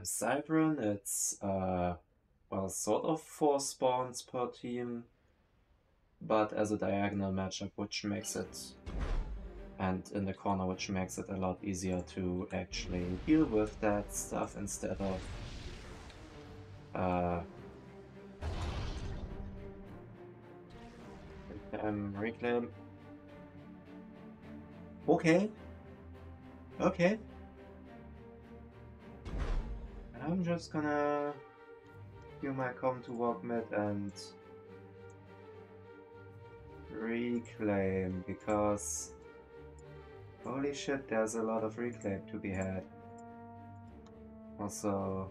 Cybran, it's well, sort of 4 spawns per team, but as a diagonal matchup, which makes it, and in the corner, which makes it a lot easier to actually deal with that stuff instead of reclaim. Okay. Okay. I'm just gonna do my come to walk mid and reclaim, because holy shit, there's a lot of reclaim to be had. Also,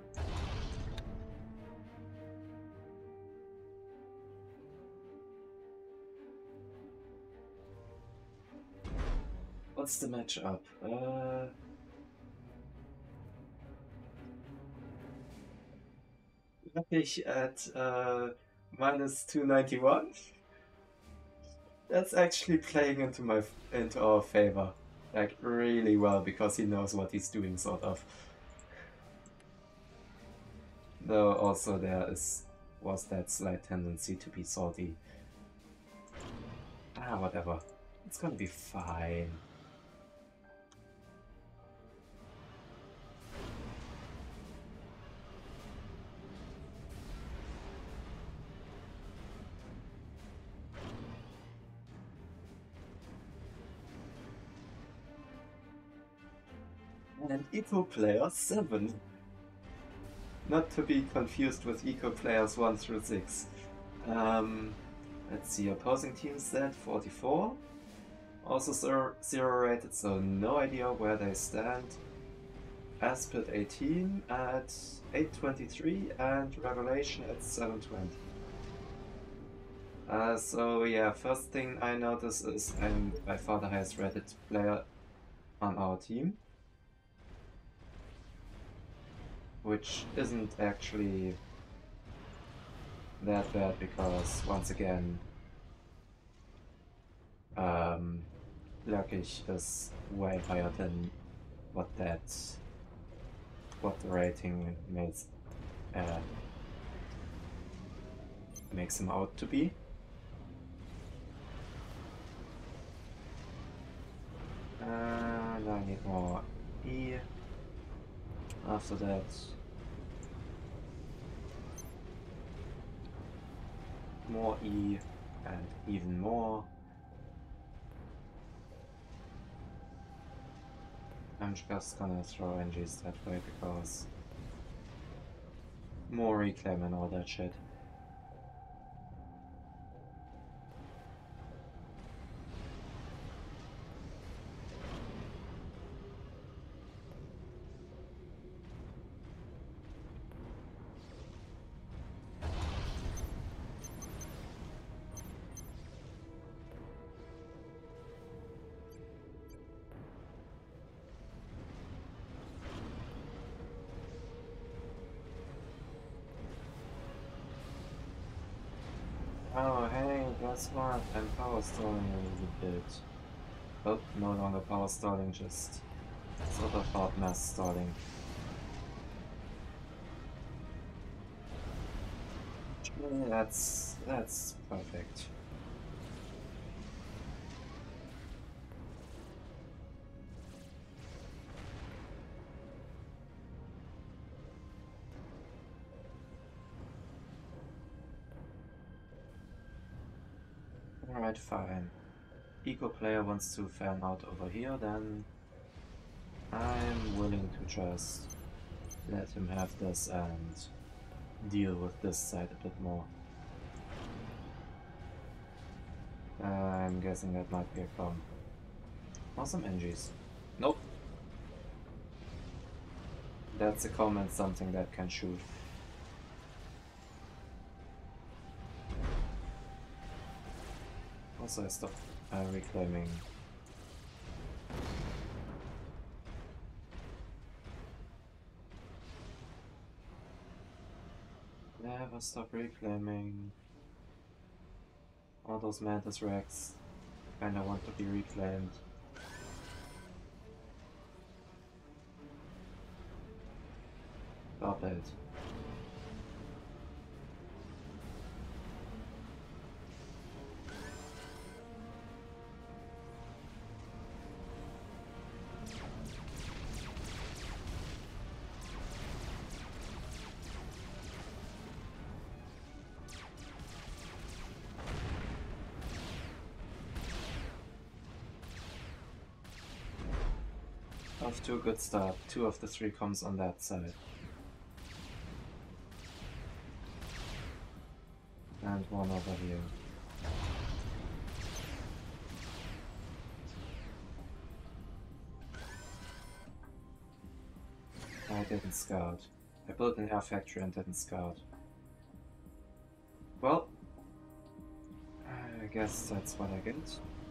what's the matchup? Luckig at minus 291. That's actually playing into our favor, like really well, because he knows what he's doing, sort of. Though also there was that slight tendency to be salty. Whatever. It's gonna be fine. And Eco Player 7. Not to be confused with Eco Players 1 through 6. Let's see, opposing team set 44. Also 0 rated, so no idea where they stand. Aspid 18 at 823 and Revelation at 720. So yeah, first thing I notice is I'm by far the highest rated player on our team. Which isn't actually that bad, because once again, Luckig is way higher than what the rating makes him out to be. And I need more E. After that, more E and even more. I'm just gonna throw NGs that way because more reclaim and all that shit. Oh hey, guess what? I'm power stalling a little bit. Oh, no longer power stalling, just sort of hard mass stalling. That's perfect. Alright, fine. Eco player wants to fan out over here, then I'm willing to just let him have this and deal with this side a bit more. I'm guessing that might be a clone. Awesome NGs. Nope. That's a comment, something that can shoot. Also, I stopped reclaiming. Never stop reclaiming. All those Mantis Rex kinda want to be reclaimed. Barbelt. Off to a good start. 2 of the 3 comms on that side. And 1 over here. I didn't scout. I built an air factory and didn't scout. Well, I guess that's what I get.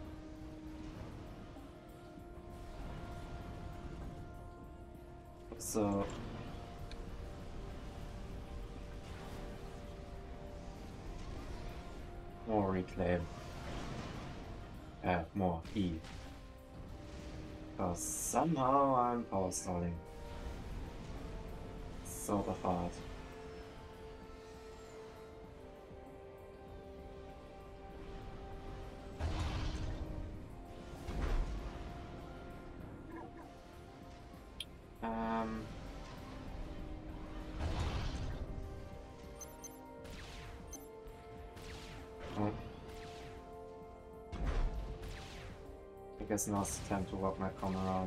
So more reclaim. More E. Because somehow I'm power stalling. Sort of hard. I guess now's the time to walk my comm around.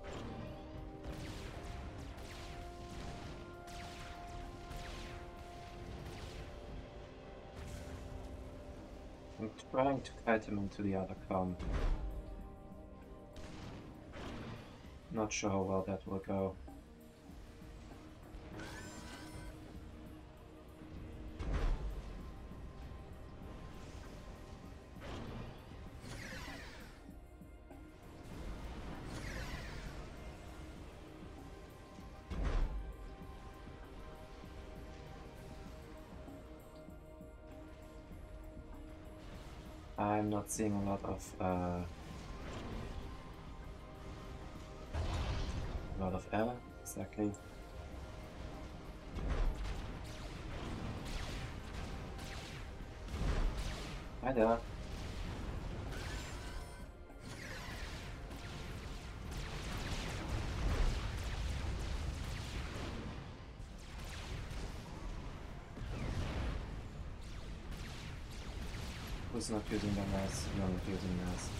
I'm trying to kite him into the other comm. Not sure how well that will go. I'm not seeing a lot of L, exactly. Hi there. Who's not using the mass? You're not using mass.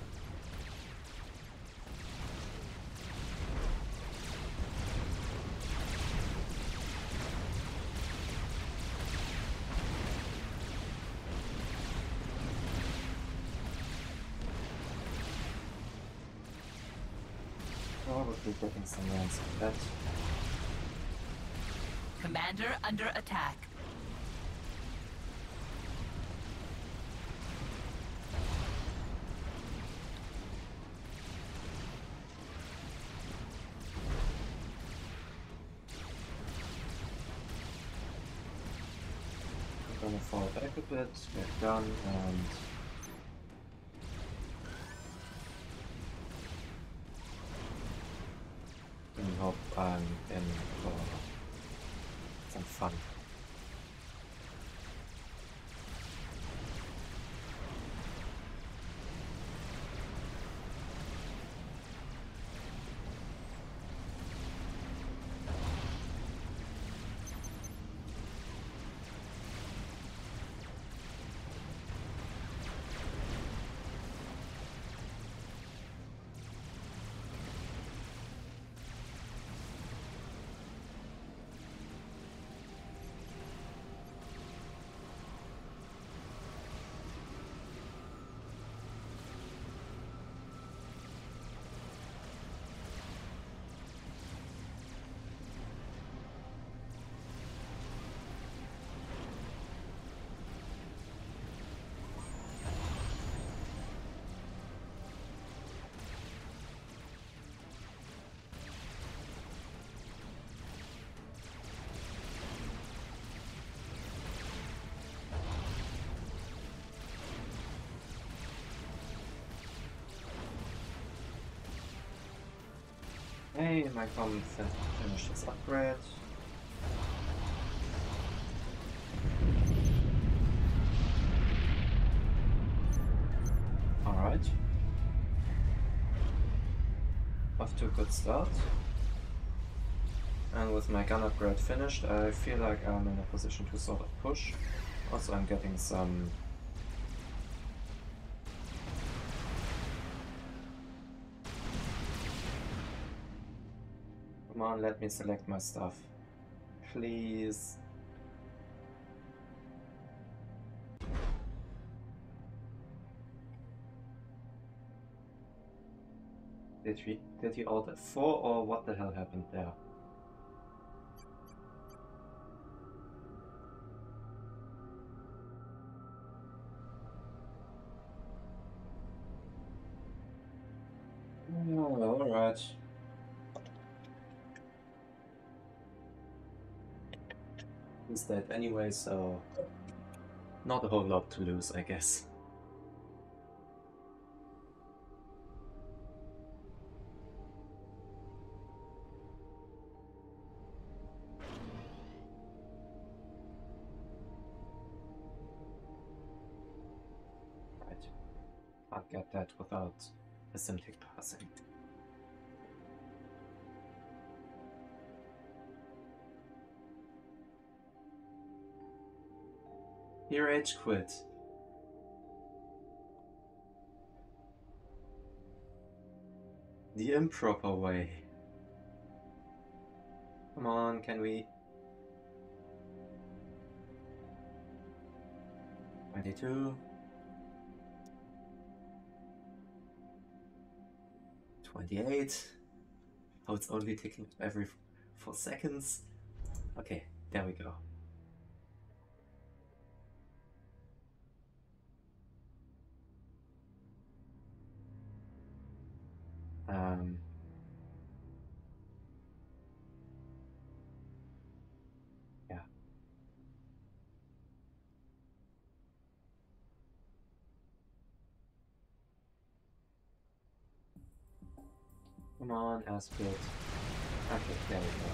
Probably getting some lands of that. Commander under attack. I'm gonna fall back a bit, get done, and hope I'm in for some fun. Hey, my comm finished its upgrade. Off to a good start. And with my gun upgrade finished, I feel like I'm in a position to sort of push. Also, I'm getting some... Come on, let me select my stuff. Please. Did he order 4 or what the hell happened there? Oh, alright. He's dead anyway, so not a whole lot to lose, I guess. Right. Can't get that without a Simtic passing. He rage quit. The improper way. Come on, can we... 22. 28. Oh, it's only ticking every 4 seconds. Okay, there we go. Yeah. Come on, Aspid. Okay, there we go.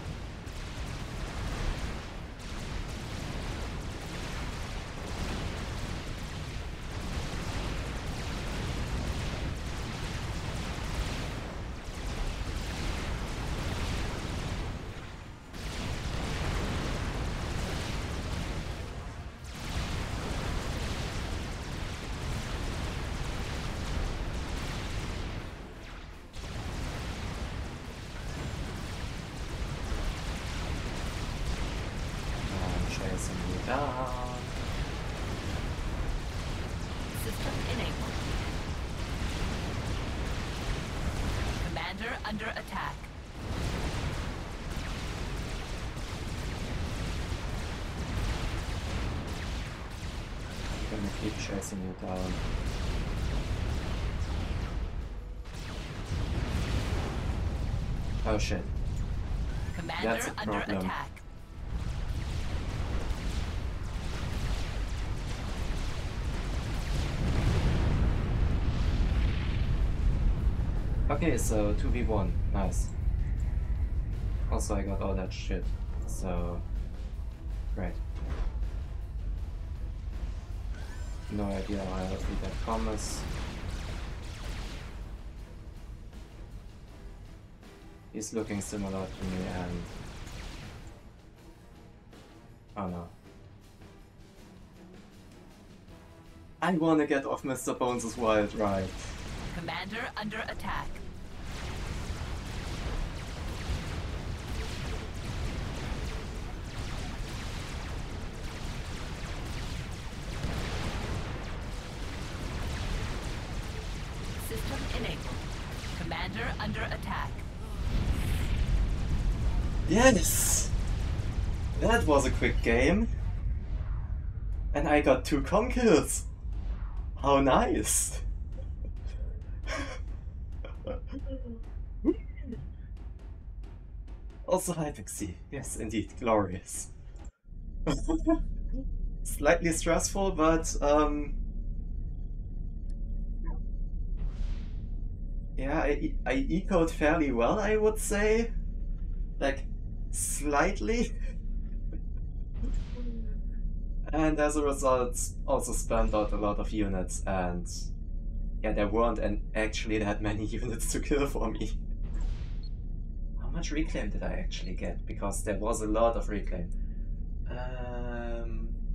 Down. System enabled. Commander under attack. I'm gonna keep chasing you down. Oh shit. Commander That's a under problem. attack. Okay, so 2v1, nice. Also, I got all that shit, so great. No idea how I'll beat that promise. He's looking similar to me and... Oh no. I wanna get off Mr. Bones' wild ride. Commander under attack. System enabled. Commander under attack. Yes! That was a quick game. And I got 2 com kills. How nice! Also Hypixie. Yes, indeed. Glorious. Slightly stressful, but yeah, I ecoed fairly well, I would say. Like, slightly. And as a result, also spammed out a lot of units, and yeah, there weren't actually that many units to kill for me. much reclaim did I actually get? Because there was a lot of reclaim.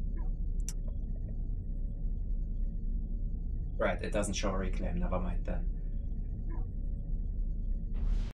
Right, it doesn't show reclaim, never mind then.